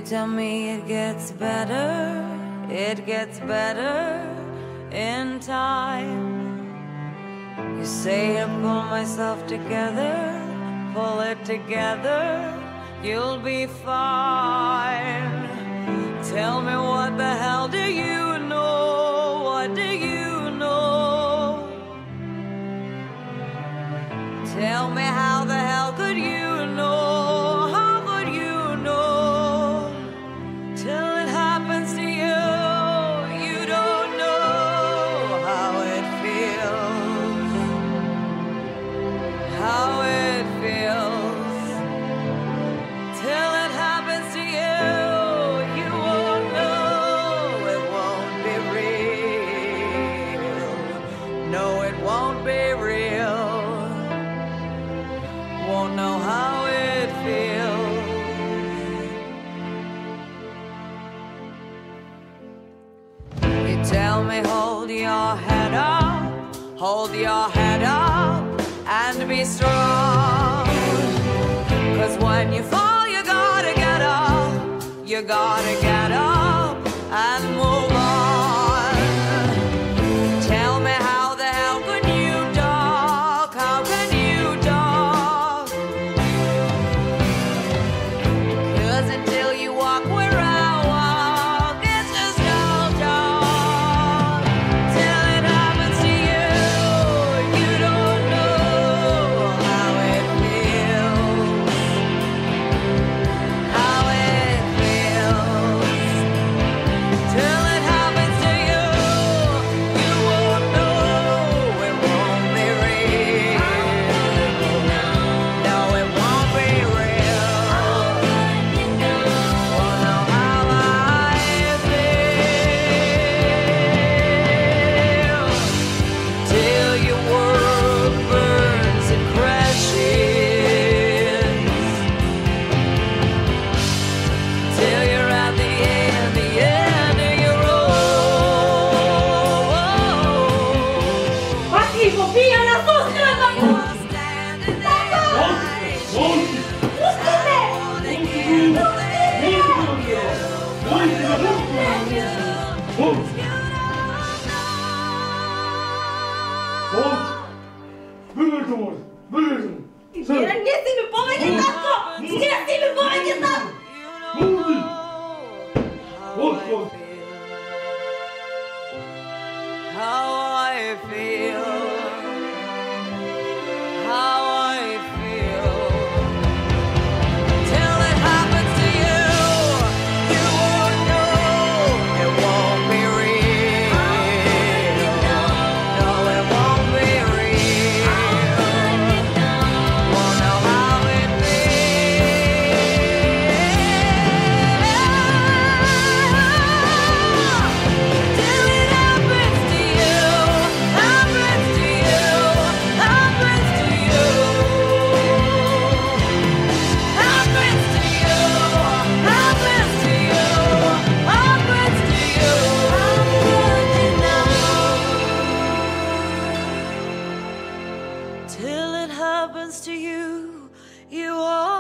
tell me it gets better in time. You say I pull myself together, pull it together, you'll be fine. Tell me what the hell do you know? What do you know? Tell me how the hell could you know? How could you know? Till it happens to you, you don't know how it feels. How it feels. Till it happens to you, you won't know. It won't be real. No, it won't be real. Won't know how it feels. You tell me hold your head up, hold your head up and be strong. 'Cause when you fall you gotta get up, you gotta get up and move on. Tell me how the hell can you talk? How can you talk? 'Cause until you walk where I walk, it's just no talk. Till it happens to you, you don't know how it feels. How it feels. Till it happens to you, you won't know. It won't be real. No, it won't be real. Won't know how I feel. Till your world burns and crashes. Till you're at the end of your road. Aqui, fofinha, na sua cama! Standing there. Теперь мне с ними помогите, Татко! Теперь с ними помогите, Татко! How I feel. How I feel. Till it happens to you, you won't know. It won't be real. No, it won't be real. Won't know how it feels. Till it happens to you, happens to you, happens to you. Happens to you, happens to you, happens to you. Till it happens to you, you are